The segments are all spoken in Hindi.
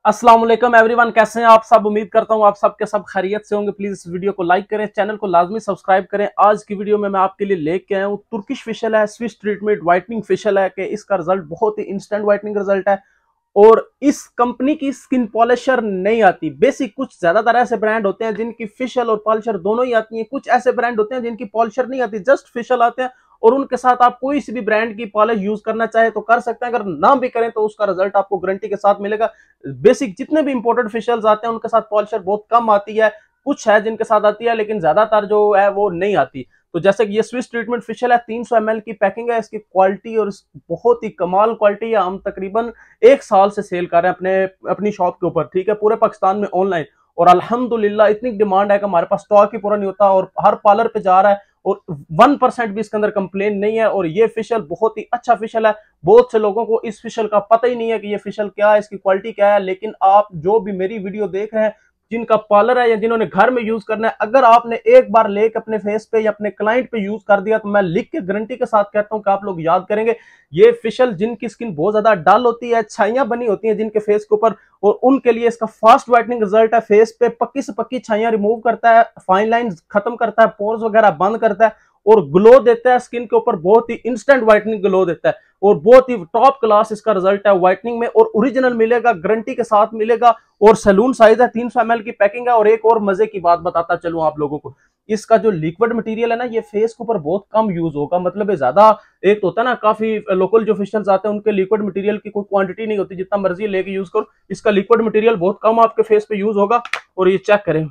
अस्सलाम वालेकुम एवरीवन, कैसे हैं आप सब। उम्मीद करता हूं आप सब के सब खैरियत से होंगे। प्लीज इस वीडियो को लाइक करें, चैनल को लाजमी सब्सक्राइब करें। आज की वीडियो में मैं आपके लिए लेके आया हूं तुर्किश फेशियल है, स्विस ट्रीटमेंट व्हाइटनिंग फेशियल है कि इसका रिजल्ट बहुत ही इंस्टेंट व्हाइटनिंग रिजल्ट है और इस कंपनी की स्किन पॉलिशर नहीं आती। बेसिक कुछ ज्यादातर ऐसे ब्रांड होते हैं जिनकी फेशियल और पॉलिशर दोनों ही आती हैं, कुछ ऐसे ब्रांड होते हैं जिनकी पॉलिशर नहीं आती, जस्ट फेशियल आते हैं और उनके साथ आप कोई सी भी ब्रांड की पॉलिश यूज करना चाहे तो कर सकते हैं। अगर ना भी करें तो उसका रिजल्ट आपको गारंटी के साथ मिलेगा। बेसिक जितने भी इंपोर्टेड फेशियल्स आते हैं उनके साथ पॉलिशर बहुत कम आती है, कुछ है जिनके साथ आती है लेकिन ज्यादातर जो है वो नहीं आती। तो जैसे कि ये स्विस ट्रीटमेंट फेशियल है, 300 ml की पैकिंग है। इसकी क्वालिटी और बहुत ही कमाल क्वालिटी है। हम तकरीबन 1 साल से सेल कर रहे हैं अपनी शॉप के ऊपर, ठीक है, पूरे पाकिस्तान में ऑनलाइन। और अल्हम्दुलिल्लाह इतनी डिमांड है कि हमारे पास स्टॉक ही पूरा नहीं होता और हर पार्लर पे जा रहा है और 1% भी इसके अंदर कंप्लेन नहीं है। और ये फेशियल बहुत ही अच्छा फेशियल है। बहुत से लोगों को इस फेशियल का पता ही नहीं है कि ये फेशियल क्या है, इसकी क्वालिटी क्या है। लेकिन आप जो भी मेरी वीडियो देख रहे हैं, जिनका पार्लर है या जिन्होंने घर में यूज करना है, अगर आपने एक बार लेके अपने फेस पे या अपने क्लाइंट पे यूज कर दिया तो मैं लिख के गारंटी के साथ कहता हूं कि आप लोग याद करेंगे। ये फेशियल जिनकी स्किन बहुत ज्यादा डल होती है, छाइयां बनी होती हैं जिनके फेस के ऊपर, और उनके लिए इसका फास्ट व्हाइटनिंग रिजल्ट है। फेस पे पक्की से पक्की छाइयां रिमूव करता है, फाइन लाइंस खत्म करता है, पोर्स वगैरह बंद करता है और ग्लो देता है स्किन के ऊपर। बहुत ही इंस्टेंट व्हाइटनिंग ग्लो देता है और बहुत ही टॉप क्लास इसका रिजल्ट है व्हाइटनिंग में। और ओरिजिनल मिलेगा, गारंटी के साथ मिलेगा और सैलून साइज है, 300 ml की पैकिंग है। और एक और मजे की बात बताता चलूं आप लोगों को, इसका जो लिक्विड मटेरियल है ना, ये फेस के ऊपर बहुत कम यूज होगा। मतलब ज्यादा, एक तो होता है ना काफी लोकल जो फेशियल्स आते हैं उनके लिक्विड मटेरियल की कोई क्वांटिटी नहीं होती, जितना मर्जी लेके यूज करो। इसका लिक्विड मटेरियल बहुत कम आपके फेस पे यूज होगा। और ये चेक करें,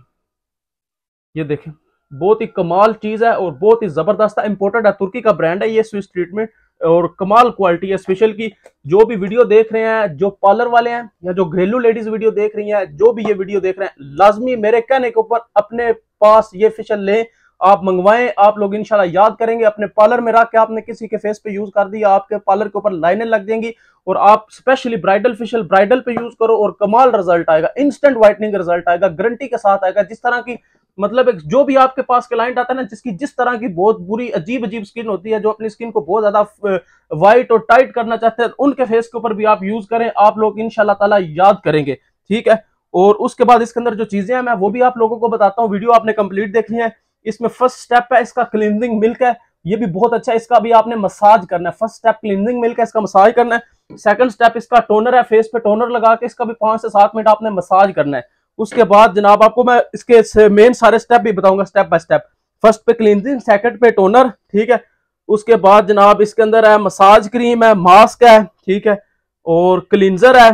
ये देखें, बहुत ही कमाल चीज है और बहुत ही जबरदस्त है। इंपोर्टेड है, तुर्की का ब्रांड है ये स्विस ट्रीटमेंट और कमाल क्वालिटी है स्पेशल की। जो भी वीडियो देख रहे हैं, जो पार्लर वाले हैं या जो घरेलू लेडीज वीडियो देख रही हैं, जो भी ये वीडियो देख रहे हैं, लाजमी मेरे कहने के ऊपर अपने पास ये फेशियल लें, आप मंगवाएं। आप लोग इंशाल्लाह याद करेंगे। अपने पार्लर में रख के आपने किसी के फेस पे यूज कर दिया, आपके पार्लर के ऊपर लाइनें लग जाएंगी। और आप स्पेशली ब्राइडल फेशियल ब्राइडल पे यूज करो और कमाल रिजल्ट आएगा, इंस्टेंट व्हाइटनिंग रिजल्ट आएगा, गारंटी के साथ आएगा। जिस तरह की मतलब एक जो भी आपके पास क्लाइंट आता है ना, जिसकी जिस तरह की बहुत बुरी अजीब अजीब स्किन होती है, जो अपनी स्किन को बहुत ज्यादा व्हाइट और टाइट करना चाहते हैं, उनके फेस के ऊपर भी आप यूज करें, आप लोग इंशाल्लाह ताला याद करेंगे, ठीक है। और उसके बाद इसके अंदर जो चीजें हैं मैं वो भी आप लोगों को बताता हूँ। वीडियो आपने कंप्लीट देखनी है। इसमें फर्स्ट स्टेप है इसका क्लींजिंग मिल्क है, ये भी बहुत अच्छा है। इसका भी आपने मसाज करना है। फर्स्ट स्टेप क्लींजिंग मिल्क है, इसका मसाज करना है। सेकंड स्टेप इसका टोनर है, फेस पे टोनर लगा के इसका भी 5 से 7 मिनट आपने मसाज करना है। उसके बाद जनाब आपको मैं इसके मेन सारे स्टेप भी बताऊंगा स्टेप बाय स्टेप। फर्स्ट पे क्लींजिंग, सेकंड पे टोनर, ठीक है। उसके बाद जनाब इसके अंदर है मसाज क्रीम है, मास्क है, ठीक है, और क्लींजर है,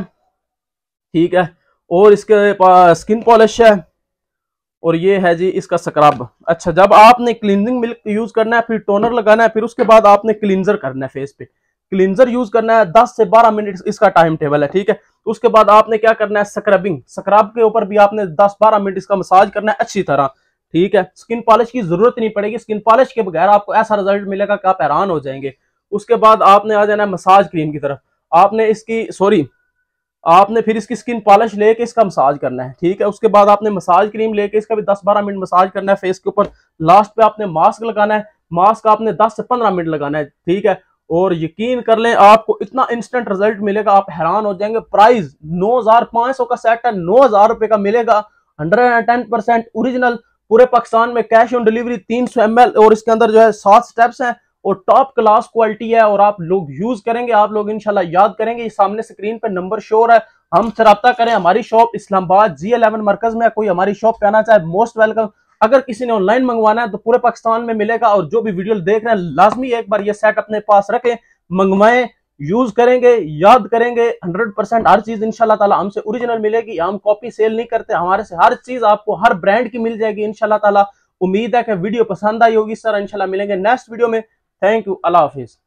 ठीक है, और इसके पास स्किन पॉलिश है, और ये है जी इसका स्क्रब। अच्छा, जब आपने क्लींजिंग मिल्क यूज करना है, फिर टोनर लगाना है, फिर उसके बाद आपने क्लींजर करना है। फेस पे क्लींजर यूज करना है, 10 से 12 मिनट इसका टाइम टेबल है, ठीक है। उसके बाद आपने क्या करना है, स्क्रबिंग, स्क्रब के ऊपर भी आपने 10-12 मिनट इसका मसाज करना है अच्छी तरह, ठीक है। स्किन पॉलिश की जरूरत नहीं पड़ेगी, स्किन पॉलिश के बगैर आपको ऐसा रिजल्ट मिलेगा कि आप हैरान हो जाएंगे। उसके बाद आपने आ जाना है मसाज क्रीम की तरफ। आपने इसकी आपने फिर इसकी स्किन पॉलिश लेके इसका मसाज करना है, ठीक है। उसके बाद आपने मसाज क्रीम लेके इसका भी 10-12 मिनट मसाज करना है फेस के ऊपर। लास्ट पे आपने मास्क लगाना है, मास्क आपने 10 से 15 मिनट लगाना है, ठीक है। और यकीन कर लें आपको इतना इंस्टेंट रिजल्ट मिलेगा, आप हैरान हो जाएंगे। प्राइस 9500 का सेट है, 9000 रुपए का मिलेगा। 110% ओरिजिनल, पूरे पाकिस्तान में कैश ऑन डिलीवरी, 300 ml। और इसके अंदर जो है 7 स्टेप्स हैं और टॉप क्लास क्वालिटी है। और आप लोग यूज करेंगे, आप लोग इंशाल्लाह याद करेंगे। ये सामने स्क्रीन पे नंबर शोर है, हमसे रब्ता करें। हमारी शॉप इस्लामाबाद G11 मरकज में, कोई हमारी शॉप पे आना चाहे मोस्ट वेलकम। अगर किसी ने ऑनलाइन मंगवाना है तो पूरे पाकिस्तान में मिलेगा। और जो भी वीडियो देख रहे हैं, लाजमी एक बार ये सेट अपने पास रखें, मंगवाएं, यूज करेंगे, याद करेंगे। 100% हर चीज इंशाल्लाह ताला हमसे ओरिजिनल मिलेगी। हम कॉपी सेल नहीं करते, हमारे से हर चीज आपको हर ब्रांड की मिल जाएगी इंशाल्लाह ताला। उम्मीद है कि वीडियो पसंद आई होगी। सर इंशाल्लाह मिलेंगे नेक्स्ट वीडियो में। थैंक यू, अल्लाह हाफिज।